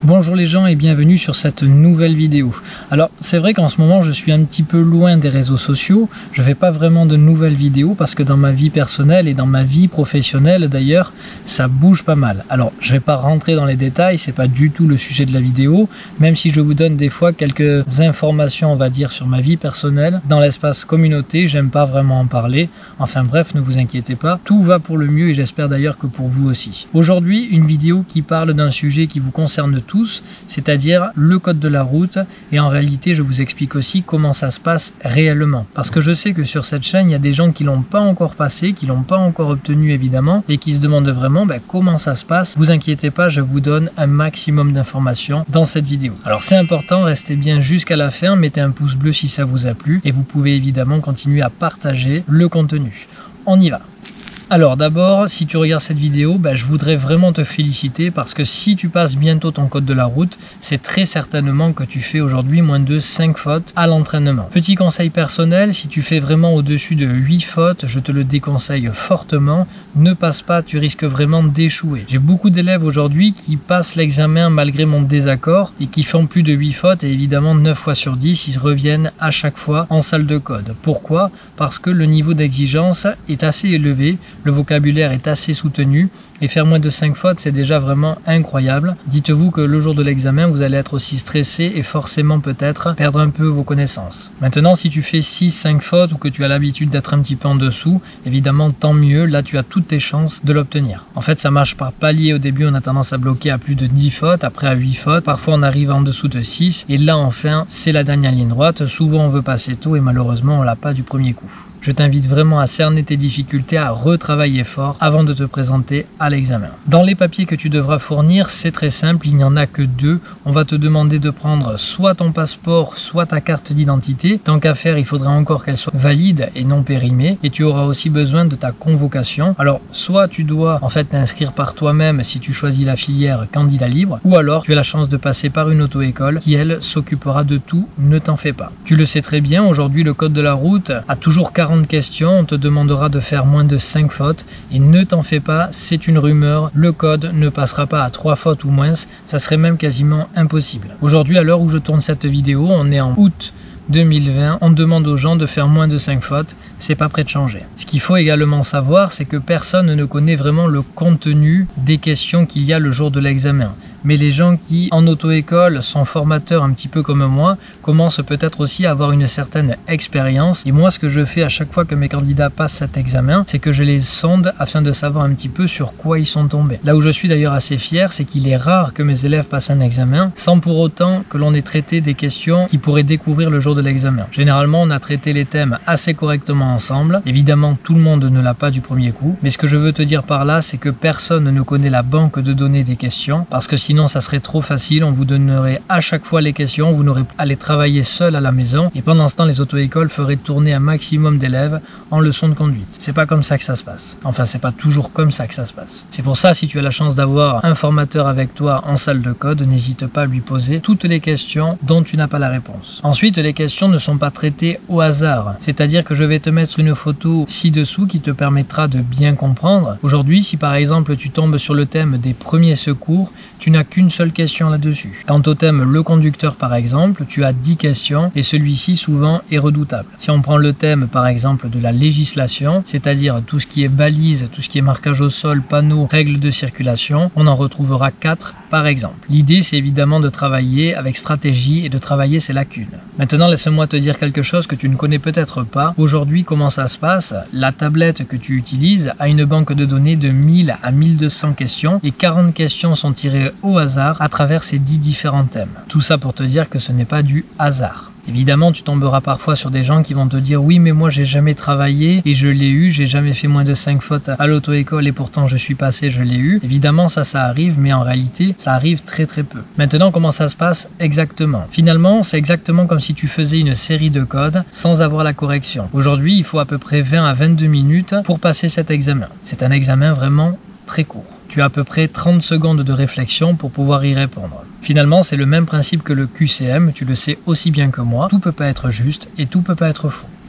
Bonjour les gens et bienvenue sur cette nouvelle vidéo. Alors c'est vrai qu'en ce moment je suis un petit peu loin des réseaux sociaux, je fais pas vraiment de nouvelles vidéos parce que dans ma vie personnelle et dans ma vie professionnelle d'ailleurs, ça bouge pas mal. Alors je vais pas rentrer dans les détails, c'est pas du tout le sujet de la vidéo, même si je vous donne des fois quelques informations on va dire sur ma vie personnelle. Dans l'espace communauté, j'aime pas vraiment en parler, enfin bref ne vous inquiétez pas, tout va pour le mieux et j'espère d'ailleurs que pour vous aussi. Aujourd'hui une vidéo qui parle d'un sujet qui vous concerne tous, c'est-à-dire le code de la route, et en réalité je vous explique aussi comment ça se passe réellement, parce que je sais que sur cette chaîne il y a des gens qui l'ont pas encore passé, qui l'ont pas encore obtenu évidemment, et qui se demandent vraiment comment ça se passe. Vous inquiétez pas, je vous donne un maximum d'informations dans cette vidéo. Alors c'est important, restez bien jusqu'à la fin, mettez un pouce bleu si ça vous a plu, et vous pouvez évidemment continuer à partager le contenu. On y va. Alors d'abord, si tu regardes cette vidéo, je voudrais vraiment te féliciter parce que si tu passes bientôt ton code de la route, c'est très certainement que tu fais aujourd'hui moins de 5 fautes à l'entraînement. Petit conseil personnel, si tu fais vraiment au-dessus de 8 fautes, je te le déconseille fortement, ne passe pas, tu risques vraiment d'échouer. J'ai beaucoup d'élèves aujourd'hui qui passent l'examen malgré mon désaccord et qui font plus de 8 fautes et évidemment 9 fois sur 10, ils reviennent à chaque fois en salle de code. Pourquoi? Parce que le niveau d'exigence est assez élevé. Le vocabulaire est assez soutenu et faire moins de 5 fautes c'est déjà vraiment incroyable. Dites-vous que le jour de l'examen vous allez être aussi stressé et forcément peut-être perdre un peu vos connaissances. Maintenant si tu fais 6-5 fautes ou que tu as l'habitude d'être un petit peu en dessous, évidemment tant mieux, là tu as toutes tes chances de l'obtenir. En fait ça marche par palier, au début on a tendance à bloquer à plus de 10 fautes, après à 8 fautes, parfois on arrive en dessous de 6 et là enfin c'est la dernière ligne droite, souvent on veut passer tôt et malheureusement on l'a pas du premier coup. Je t'invite vraiment à cerner tes difficultés, à retravailler fort avant de te présenter à l'examen. Dans les papiers que tu devras fournir, c'est très simple, il n'y en a que 2. On va te demander de prendre soit ton passeport, soit ta carte d'identité. Tant qu'à faire, il faudra encore qu'elle soit valide et non périmée. Et tu auras aussi besoin de ta convocation. Alors, soit tu dois en fait t'inscrire par toi-même si tu choisis la filière candidat libre, ou alors tu as la chance de passer par une auto-école qui, elle, s'occupera de tout, ne t'en fais pas. Tu le sais très bien, aujourd'hui le code de la route a toujours 40 questions, on te demandera de faire moins de 5 fautes et ne t'en fais pas, c'est une rumeur, le code ne passera pas à 3 fautes ou moins, ça serait même quasiment impossible. Aujourd'hui, à l'heure où je tourne cette vidéo, on est en août 2020, on demande aux gens de faire moins de 5 fautes, c'est pas prêt de changer. Ce qu'il faut également savoir, c'est que personne ne connaît vraiment le contenu des questions qu'il y a le jour de l'examen. Mais les gens qui, en auto-école, sont formateurs un petit peu comme moi, commencent peut-être aussi à avoir une certaine expérience. Et moi, ce que je fais à chaque fois que mes candidats passent cet examen, c'est que je les sonde afin de savoir un petit peu sur quoi ils sont tombés. Là où je suis d'ailleurs assez fier, c'est qu'il est rare que mes élèves passent un examen sans pour autant que l'on ait traité des questions qui pourraient découvrir le jour de l'examen. Généralement, on a traité les thèmes assez correctement ensemble. Évidemment, tout le monde ne l'a pas du premier coup. Mais ce que je veux te dire par là, c'est que personne ne connaît la banque de données des questions, parce que sinon ça serait trop facile, on vous donnerait à chaque fois les questions, vous n'aurez à les travailler seul à la maison et pendant ce temps les auto-écoles feraient tourner un maximum d'élèves en leçon de conduite. C'est pas comme ça que ça se passe. Enfin c'est pas toujours comme ça que ça se passe. C'est pour ça si tu as la chance d'avoir un formateur avec toi en salle de code, n'hésite pas à lui poser toutes les questions dont tu n'as pas la réponse. Ensuite les questions ne sont pas traitées au hasard, c'est-à-dire que je vais te mettre une photo ci-dessous qui te permettra de bien comprendre. Aujourd'hui si par exemple tu tombes sur le thème des premiers secours, tu n'as qu'une seule question là-dessus. Quant au thème le conducteur par exemple, tu as 10 questions et celui-ci souvent est redoutable. Si on prend le thème par exemple de la législation, c'est-à-dire tout ce qui est balise, tout ce qui est marquage au sol, panneaux, règles de circulation, on en retrouvera 4 par exemple. L'idée c'est évidemment de travailler avec stratégie et de travailler ses lacunes. Maintenant laisse-moi te dire quelque chose que tu ne connais peut-être pas. Aujourd'hui comment ça se passe? La tablette que tu utilises a une banque de données de 1000 à 1200 questions et 40 questions sont tirées au hasard à travers ces 10 différents thèmes. Tout ça pour te dire que ce n'est pas du hasard. Évidemment, tu tomberas parfois sur des gens qui vont te dire « Oui, mais moi, j'ai jamais travaillé et je l'ai eu, j'ai jamais fait moins de 5 fautes à l'auto-école et pourtant je suis passé, je l'ai eu. » Évidemment, ça arrive, mais en réalité, ça arrive très très peu. Maintenant, comment ça se passe exactement? Finalement, c'est exactement comme si tu faisais une série de codes sans avoir la correction. Aujourd'hui, il faut à peu près 20 à 22 minutes pour passer cet examen. C'est un examen vraiment très court. Tu as à peu près 30 secondes de réflexion pour pouvoir y répondre. Finalement, c'est le même principe que le QCM, tu le sais aussi bien que moi. Tout peut pas être juste et tout peut pas être faux.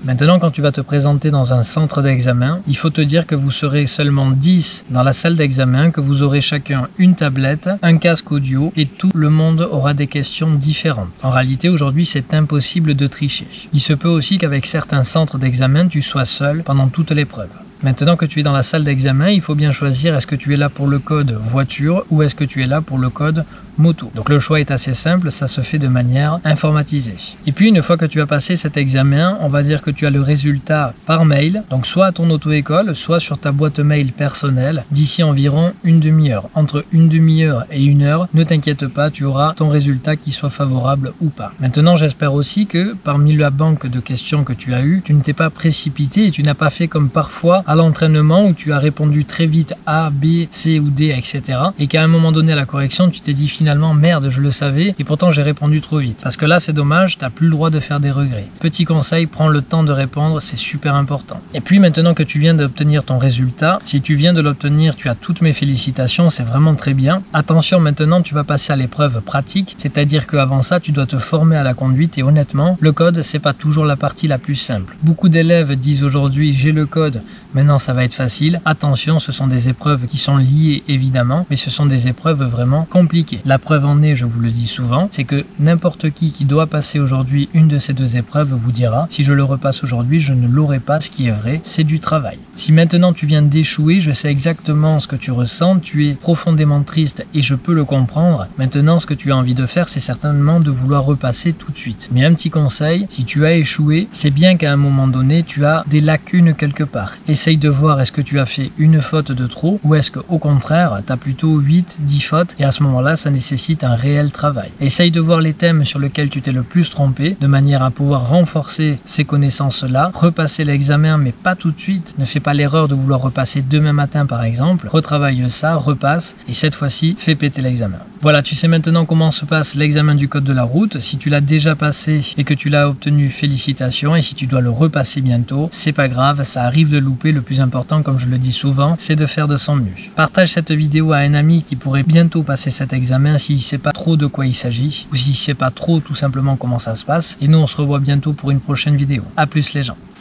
Maintenant, quand tu vas te présenter dans un centre d'examen, il faut te dire que vous serez seulement 10 dans la salle d'examen, que vous aurez chacun une tablette, un casque audio et tout le monde aura des questions différentes. En réalité, aujourd'hui, c'est impossible de tricher. Il se peut aussi qu'avec certains centres d'examen, tu sois seul pendant toute l'épreuve. Maintenant que tu es dans la salle d'examen, il faut bien choisir est-ce que tu es là pour le code voiture ou est-ce que tu es là pour le code moto. Donc le choix est assez simple, ça se fait de manière informatisée. Et puis une fois que tu as passé cet examen, on va dire que tu as le résultat par mail, donc soit à ton auto-école, soit sur ta boîte mail personnelle, d'ici environ une demi-heure. Entre une demi-heure et une heure, ne t'inquiète pas, tu auras ton résultat qui soit favorable ou pas. Maintenant, j'espère aussi que parmi la banque de questions que tu as eues, tu ne t'es pas précipité et tu n'as pas fait comme parfois à l'entraînement où tu as répondu très vite A, B, C ou D, etc. et qu'à un moment donné à la correction, tu t'es dit finalement merde, je le savais et pourtant j'ai répondu trop vite. Parce que là, c'est dommage, tu n'as plus le droit de faire des regrets. Petit conseil, prends le temps de répondre, c'est super important. Et puis maintenant que tu viens d'obtenir ton résultat, si tu viens de l'obtenir, tu as toutes mes félicitations, c'est vraiment très bien. Attention, maintenant tu vas passer à l'épreuve pratique, c'est-à-dire qu'avant ça, tu dois te former à la conduite et honnêtement, le code, c'est pas toujours la partie la plus simple. Beaucoup d'élèves disent aujourd'hui j'ai le code, maintenant ça va être facile. Attention, ce sont des épreuves qui sont liées évidemment, mais ce sont des épreuves vraiment compliquées. La preuve en est, je vous le dis souvent, c'est que n'importe qui doit passer aujourd'hui une de ces deux épreuves vous dira si je le repasse aujourd'hui, je ne l'aurai pas, ce qui est vrai, c'est du travail. Si maintenant tu viens d'échouer, je sais exactement ce que tu ressens, tu es profondément triste et je peux le comprendre. Maintenant, ce que tu as envie de faire, c'est certainement de vouloir repasser tout de suite. Mais un petit conseil, si tu as échoué, c'est bien qu'à un moment donné, tu as des lacunes quelque part. Essaye de voir est-ce que tu as fait une faute de trop ou est-ce qu'au contraire, tu as plutôt 8, 10 fautes et à ce moment-là, ça nécessite un réel travail. Essaye de voir les thèmes sur lesquels tu t'es le plus trompé de manière à pouvoir renforcer ces connaissances-là, repasser l'examen mais pas tout de suite. Ne fais pas l'erreur de vouloir repasser demain matin par exemple. Retravaille ça, repasse et cette fois-ci, fais péter l'examen. Voilà, tu sais maintenant comment se passe l'examen du code de la route. Si tu l'as déjà passé et que tu l'as obtenu, félicitations. Et si tu dois le repasser bientôt, c'est pas grave, ça arrive de louper. Le plus important, comme je le dis souvent, c'est de faire de son mieux. Partage cette vidéo à un ami qui pourrait bientôt passer cet examen s'il ne sait pas trop de quoi il s'agit ou s'il ne sait pas trop tout simplement comment ça se passe. Et nous, on se revoit bientôt pour une prochaine vidéo. A plus les gens.